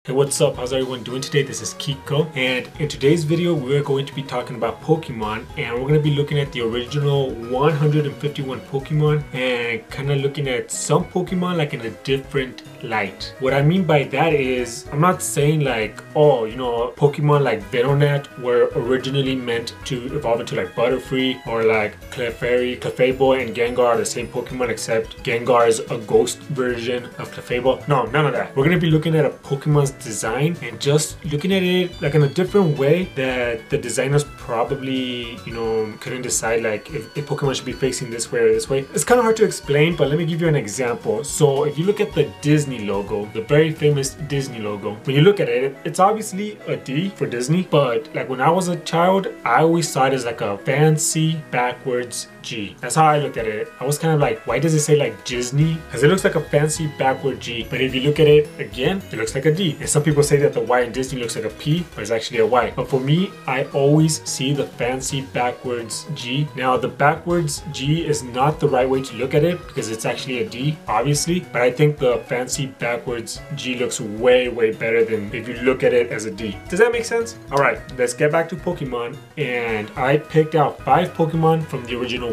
Hey, what's up? How's everyone doing today? This is Kiko, and in today's video we're going to be talking about Pokemon, and we're going to be looking at the original 151 Pokemon and kind of looking at some Pokemon like in a different light. What I mean by that is, I'm not saying like, oh, you know, Pokemon like Venonat were originally meant to evolve into like Butterfree, or like Clefable and Gengar are the same Pokemon except Gengar is a ghost version of Clefable. No, none of that. We're going to be looking at a Pokemon's design and just looking at it like in a different way that the designers probably, you know, couldn't decide like if Pokemon should be facing this way or this way. It's kind of hard to explain, but let me give you an example. So if you look at the Disney logo, the very famous Disney logo, when you look at it, it's obviously a D for Disney, but like when I was a child, I always saw it as like a fancy backwards G. That's how I looked at it. I was kind of like, why does it say like Disney? Because it looks like a fancy backward G, but if you look at it again, it looks like a D. And some people say that the Y in Disney looks like a P, but it's actually a Y. But for me, I always see the fancy backwards G. Now the backwards G is not the right way to look at it because it's actually a D, obviously, but I think the fancy backwards G looks way better than if you look at it as a D. Does that make sense? All right, let's get back to Pokemon, and I picked out 5 Pokemon from the original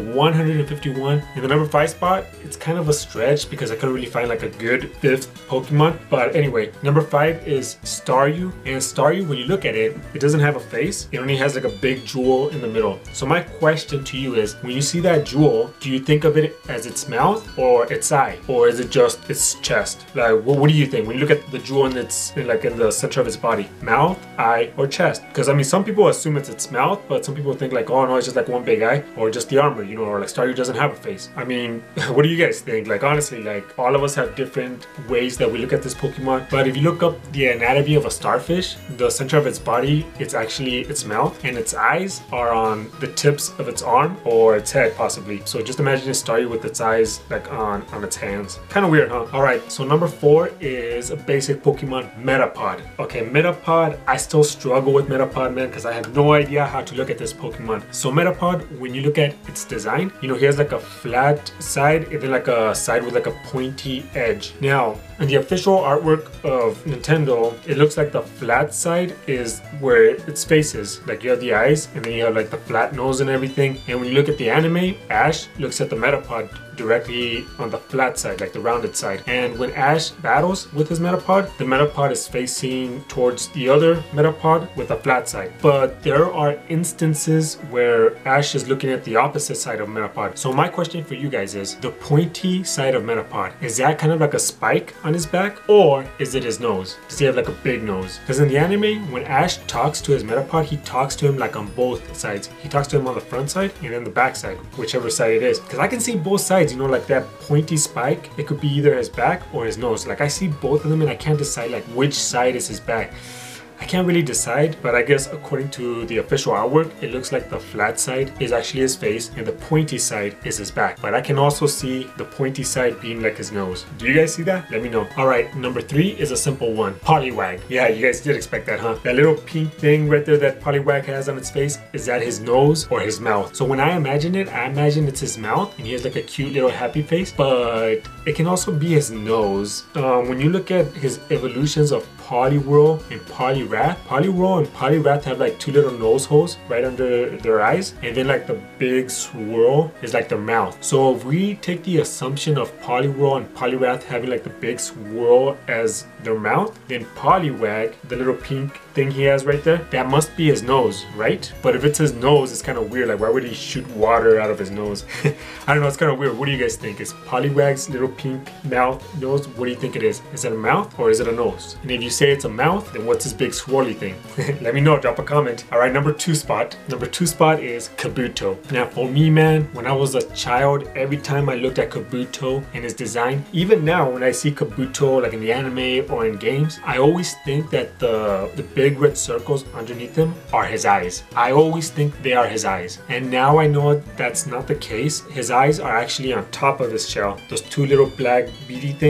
151. In the number 5 spot, it's kind of a stretch because I couldn't really find like a good 5th Pokemon, but anyway, number 5 is Staryu, and Staryu, when you look at it, it doesn't have a face. It only has like a big jewel in the middle. So my question to you is, when you see that jewel, do you think of it as its mouth or its eye, or is it just its chest? Like, what do you think when you look at the jewel and it's like in the center of its body? Mouth, eye, or chest? Because I mean, some people assume it's its mouth, but some people think like, oh no, it's just like one big eye, or just the armor, you know, or like Staryu doesn't have a face. I mean, what do you guys think? Like, honestly, like all of us have different ways that we look at this Pokemon, but if you look up the anatomy of a starfish, the center of its body, it's actually its mouth, and its eyes are on the tips of its arm or its head possibly. So just imagine a Staryu with its eyes like on its hands. Kind of weird, huh? Alright, so number 4 is a basic Pokemon, Metapod. Okay, Metapod, I still struggle with Metapod, man, because I have no idea how to look at this Pokemon. So Metapod, when you look at its design, you know, he has like a flat side and then like a side with like a pointy edge. Now, in the official artwork of Nintendo, it looks like the flat side is where its face is. Like you have the eyes and then you have like the flat nose and everything. And when you look at the anime, Ash looks at the Metapod directly on the flat side, like the rounded side. And when Ash battles with his Metapod, the Metapod is facing towards the other Metapod with a flat side. But there are instances where Ash is looking at the opposite side of Metapod. So my question for you guys is, the pointy side of Metapod, is that kind of like a spike on his back, or is it his nose? Does he have like a big nose? Because in the anime, when Ash talks to his Metapod, he talks to him like on both sides. He talks to him on the front side and then the back side, whichever side it is. Because I can see both sides, you know, like that pointy spike, it could be either his back or his nose. Like I see both of them and I can't decide like which side is his back. I can't really decide, but I guess according to the official artwork, it looks like the flat side is actually his face and the pointy side is his back. But I can also see the pointy side being like his nose. Do you guys see that? Let me know. Alright, number 3 is a simple one. Poliwag. Yeah, you guys did expect that, huh? That little pink thing right there that Poliwag has on its face, is that his nose or his mouth? So when I imagine it, I imagine it's his mouth and he has like a cute little happy face, but it can also be his nose. When you look at his evolutions of Poliwhirl and Poliwrath, Poliwhirl and Poliwrath have like 2 little nose holes right under their eyes, and then like the big swirl is like their mouth. So if we take the assumption of Poliwhirl and Poliwrath having like the big swirl as their mouth, then Poliwag, the little pink thing he has right there, that must be his nose, right? But if it's his nose, it's kind of weird. Like, why would he shoot water out of his nose? I don't know, it's kind of weird. What do you guys think? Is Poliwag's little pink mouth nose, what do you think it is? Is it a mouth or is it a nose? And if you say it's a mouth, then what's his big swirly thing? Let me know, drop a comment. All right, number 2 spot. Number 2 spot is Kabuto. Now for me, man, when I was a child, every time I looked at Kabuto and his design, even now when I see Kabuto like in the anime or in games, I always think that the big red circles underneath him are his eyes. I always think they are his eyes. And now I know that's not the case. His eyes are actually on top of his shell. Those 2 little black beady things,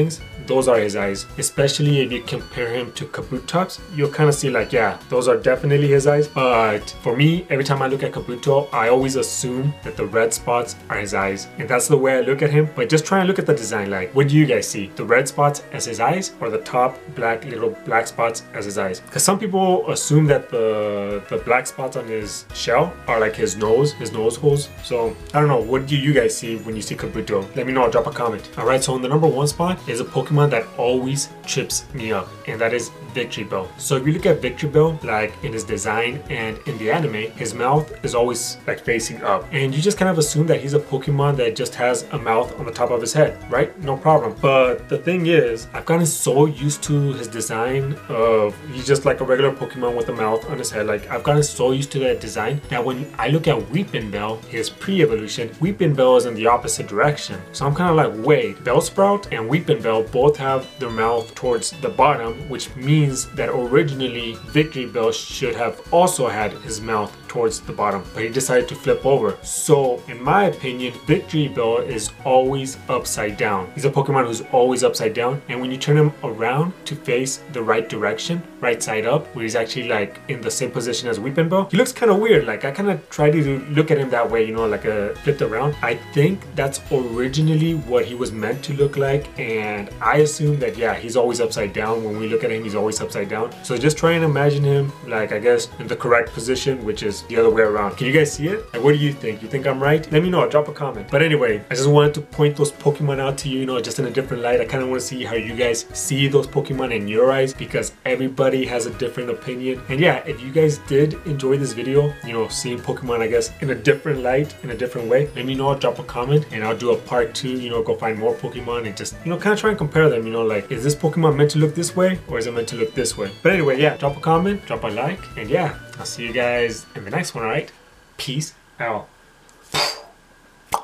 those are his eyes. Especially if you compare him to Kabutops, you'll kind of see like, yeah, those are definitely his eyes. But for me, every time I look at Kabuto, I always assume that the red spots are his eyes. And that's the way I look at him. But just try and look at the design. Like, what do you guys see? The red spots as his eyes, or the top little black spots as his eyes? Because some people assume that the black spots on his shell are like his nose holes. So I don't know, what do you guys see when you see Kabuto? Let me know, drop a comment. Alright, so in the number 1 spot is a Pokemon that always trips me up, and that is Victreebel. So if you look at Victreebel, like in his design and in the anime, his mouth is always like facing up, and you just kind of assume that he's a Pokemon that just has a mouth on the top of his head, right? No problem. But the thing is, I've gotten so used to his design of he's just like a regular Pokemon with a mouth on his head. Like, I've gotten so used to that design that when I look at Weepinbell, his pre-evolution, Weepinbell is in the opposite direction. So I'm kind of like, wait, Bellsprout and Weepinbell both have their mouth towards the bottom, which means that originally Victreebel should have also had his mouth towards the bottom, but he decided to flip over. So in my opinion, Victreebel is always upside down. He's a Pokemon who's always upside down, and when you turn him around to face the right direction, right side up, where he's actually like in the same position as Weepinbell, he looks kind of weird. Like, I kind of tried to look at him that way, you know, like a flipped around. I think that's originally what he was meant to look like, and I assume that, yeah, he's always upside down. When we look at him, he's always upside down. So just try and imagine him, like, I guess in the correct position, which is the other way around. Can you guys see it? Like, what do you think? You think I'm right? Let me know, drop a comment. But anyway, I just wanted to point those Pokemon out to you, you know, just in a different light. I kind of want to see how you guys see those Pokemon in your eyes, because everybody has a different opinion. And yeah, if you guys did enjoy this video, you know, seeing Pokemon, I guess, in a different light, in a different way, let me know, drop a comment, and I'll do a part 2, you know, go find more Pokemon and just, you know, kind of try and compare them, you know, like, is this Pokemon meant to look this way, or is it meant to look this way? But anyway, yeah, drop a comment, drop a like, and yeah, I'll see you guys in the next one, alright? Peace out.